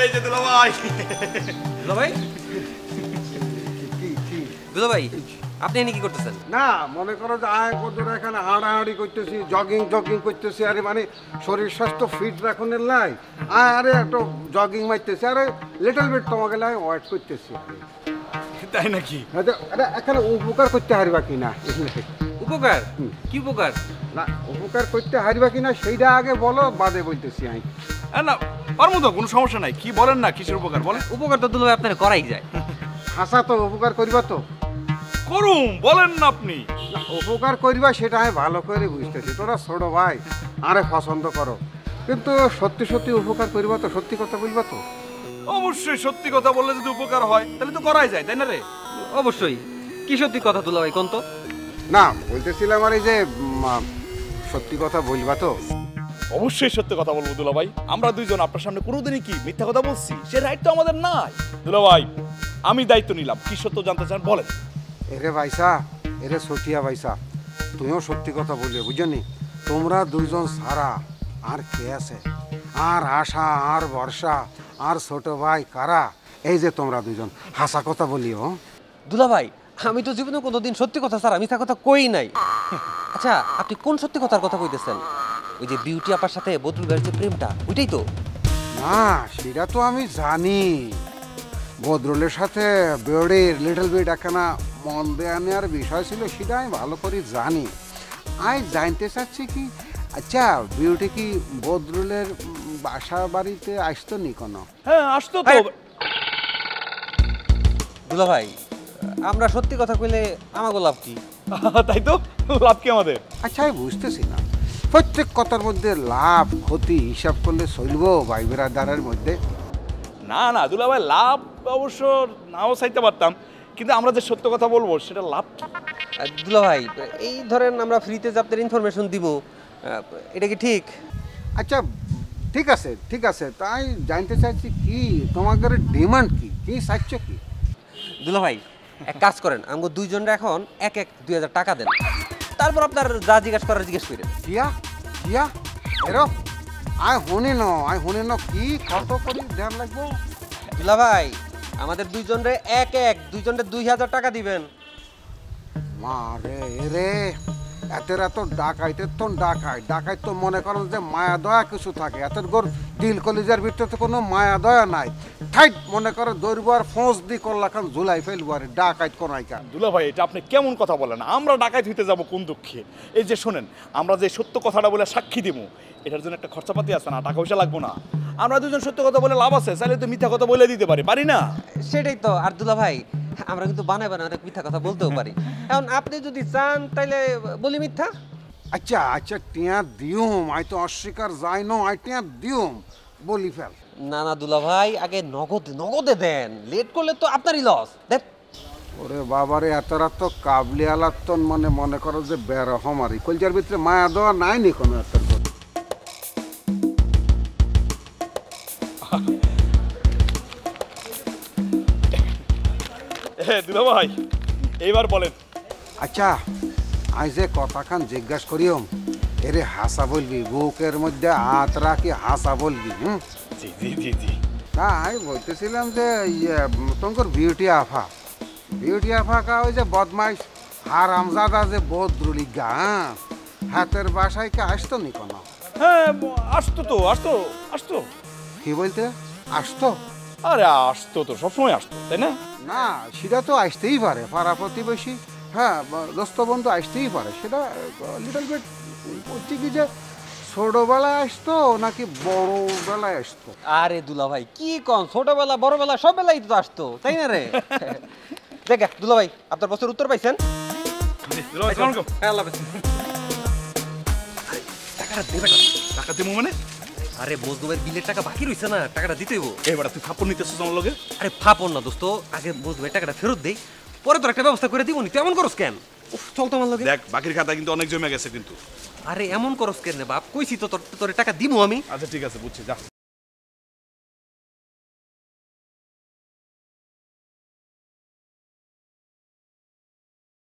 এই যে দুলাভাই। দুলাভাই দুলাভাই আপনি এনে কি করতেছেন? না মনে করো যে আয় কদর এখানে হাঁড়াহাঁড়ি করতেছি, জগিং করতেছি, আরে মানে শরীর স্বাস্থ্য ফিট রাখনের লাই আরে একটু জগিং মারতেছি, আরে লিটল বিট তোমাকে লাই ওয়েট করতেছি। তাই নাকি? এখানে উপকার করতে হারিবা কিনা? উপকার? কি উপকার? না উপকার করতে হারিবা কিনা সেইটা আগে বলো, বাদে বলতেছি আমি। না পারবো তো, কোনো সমস্যা নাই। কি বলেন না, কিসের উপকার বলেন? উপকার তো দুলাভাই আপনার করাই যায়। হাসা তো উপকার করিবা তো? করুম, বলেন না আপনি। না উপকার করিবা সেটা আমি ভালো করে বুঝতেছি, তোরা ছোট ভাই আরে পছন্দ করো, কিন্তু সত্যি সত্যি উপকার করিবা তো? সত্যি কথা বলবা তো? অবশ্যই সত্যি কথা বললে যদি উপকার হয় তাহলে তো করাই যায়, তাই না রে? অবশ্যই। কি সত্যি কথা দুলাভাই কোন তো? না বলতেছিলাম আর এই যে সত্যি কথা বলবা তো? অবশ্যই সত্যি কথা বলবো দুলাভাই। আমরা দুইজন আপনার সামনে কোনোদিনই কি মিথ্যা কথা বলছি? সে রাইট তো আমাদের নাই। দুলাভাই আমি দায়িত্ব নিলাম, কি সত্য জানতে চান বলেন। এরে ভাইসা, এরে সঠিয়া ভাইসা, তুমিও সত্যি কথা বলবে বুঝনি? তোমরা দুইজন সারা আর কে আছে? আর আশা আর বর্ষা আর ছোট ভাই কারা? এই যে তোমরা দুইজন হাসা কথা বলিও। দুলাভাই আমি তো জীবনে কোনোদিন সত্যি কথা ছাড়া মিথ্যা কথা কই নাই। আচ্ছা আপনি কোন সত্যি কথার কথা কইতেছেন? ওই যে বিউটি আপার সাথে বদরুল ভাইয়ের যে প্রেমটা, ওইটাই তো? না সেটা তো আমি জানি, বদরুলের সাথে বেড়ের লিটল বিট একখানা মন দেয়া নেওয়ার বিষয় ছিল, সেটা আমি ভালো করে জানি। আমি জানতে চাচ্ছি কি, আচ্ছা বিউটি কি বদরুলের বাসা বাড়িতে আসতো নি কোনো? হ্যাঁ আসতো তো। দুলাভাই আমরা সত্যি কথা কইলে আমাগো লাভ কি? তাই তো, লাভ কি আমাদের? আচ্ছা আমি বুঝতেছি না, প্রত্যেক কথার মধ্যে লাভ ক্ষতি হিসাব করলে চলবো ভাই বেড়াদারের মধ্যে? না না দুলাভাই, লাভ অবশ্য নাও চাইতে পারতাম, কিন্তু আমরা যে সত্য কথা বলবো সেটা লাভ কি? দুলাভাই এই ধরেন আমরা ফ্রিতে যে আপনার ইনফরমেশন দিব, এটা কি ঠিক? আচ্ছা ঠিক আছে, তাই জানতে চাইছি কি তোমাদের ডিমান্ড কি, কি চাইছ কি? দুলাভাই এক কাজ করেন, আমাকে দুইজনের এখন এক 2000 টাকা দেন, তারপর আপনার যা জিজ্ঞেস করার জিজ্ঞেস করেন। কিয়া এরো আয় শুনি ন কি কত করে ধ্যান লাগবো? দুলাভাই আমাদের দুইজনের দুইজনের 2000 টাকা দিবেন। মারে এরে এতের এত ডাকাইতের তো ডাকাই তো মনে করেন যে মায়া দয়া কিছু থাকে, এতের গোর দিল কলিজার ভিতরে কোনো মায়া দয়া নাই, ঠাইট মনে করে দৌড়বো আর ফোঁস দি করলা খান ঝুলাই ফেলবো আর ডাকাইত কোনাইকা। দুলাভাই এটা আপনি কেমন কথা বলেন? আমরা ডাকাত হইতে যাবো কোন দুঃখে? এই যে শোনেন, আমরা যে সত্য কথাটা বলে সাক্ষী দিব, এটার জন্য একটা খরচাপাতি আছে না, টাকা পয়সা লাগবো না। আমরা দুজন সত্য কথা বলে লাভ আছে, চাইলে তো মিথ্যা কথা বলে দিতে পারি না? সেটাই তো। আর দুলাভাই আমরা কিন্তু বানায় অনেক মিথ্যা কথা বলতেও পারি, এখন আপনি যদি চান তাইলে বলি মিথ্যা। আচ্ছা টিয়া দিউম, আই তো অস্বীকার যাই ন, আই টিয়া দিউম বলি ফেল। না দুলাভাই আগে নগদে দেন, লেট করলে তো আপনারই লস। দেখ ওরে বাবারে এত রাত কাবলি আলাতন মনে করো যে বেরহমারি কলজার ভিতরে মায়া দেওয়া নাই নি কোনো এত। দুলাভাই এইবার বলেন। আচ্ছা আই যে কথাখান জিজ্ঞাসা করিও, এরে হাসা বলবি, বুকের মধ্যে হাত রাখি হাসা বলবি। জি জি জি জি। না আমি বলতেছিলাম যে তোমার বিউটি আফা কা ওই যে বদমাইশ হারামজাদা যে বদরুলিগা, হাতের বাসায় কে আসতো নি কোনো? হ্যাঁ আসতো। কি বলতে আসতো? আরে আসতো তো, সবসময় আসতো, তাই না? না সেটা তো আসতেই পারে, পাড়া প্রতিবেশী, হ্যাঁ দোস্ত বন্ধু আসতেই পারে, সেটা লিটল বিট বলছি কি যে ছোটবেলায় আসতো নাকি বড়বেলায় আসতো? আরে দুলাভাই কি কন, ছোটবেলা বড়বেলা সব বেলাই তো আসতো, তাই না রে? দেখ দুলাভাই আপনার প্রশ্নের উত্তর পাইছেন? দুলাভাই আসসালামু আলাইকুম। হ্যাঁ আল্লাহ হাফেজ। টাকাটা দেবে না? টাকা দেবো মানে? আরে মজদুমের বিলের টাকা বাকি রইছে না, টাকাটা দিতে হইব। এবার তুই ফাপড় নিতেছিস আমার লগে? আরে ফাপন না দোস্ত, আগে মজদুমের টাকাটা ফেরত দেই, পরে তোর একটা ব্যবস্থা করে দিব নি। তুই এমন করস কেন? চল তো আমার লগে। দেখ বাকির খাতা কিন্তু অনেক জমে গেছে কিন্তু। আরে এমন করস কেন বাপ, কইছি তো তোর টাকা দিমু আমি। আচ্ছা ঠিক আছে বুঝছি, যা।